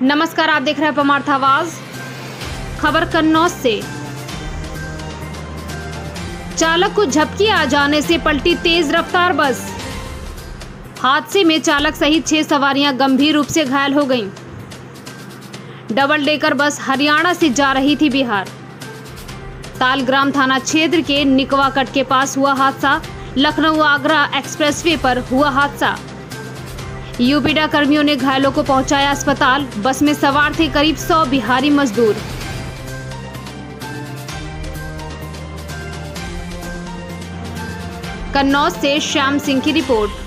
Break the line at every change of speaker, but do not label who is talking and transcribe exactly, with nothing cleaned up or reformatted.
नमस्कार, आप देख रहे हैं परमार्थ आवाज। खबर कन्नौज से। चालक को झपकी आ जाने से पलटी तेज रफ्तार बस। हादसे में चालक सहित छह सवारियां गंभीर रूप से घायल हो गईं। डबल डेकर बस हरियाणा से जा रही थी बिहार। तालग्राम थाना क्षेत्र के निकवा कट के पास हुआ हादसा। लखनऊ आगरा एक्सप्रेसवे पर हुआ हादसा। यूपीडा कर्मियों ने घायलों को पहुंचाया अस्पताल। बस में सवार थे करीब सौ बिहारी मजदूर। कन्नौज से श्याम सिंह की रिपोर्ट।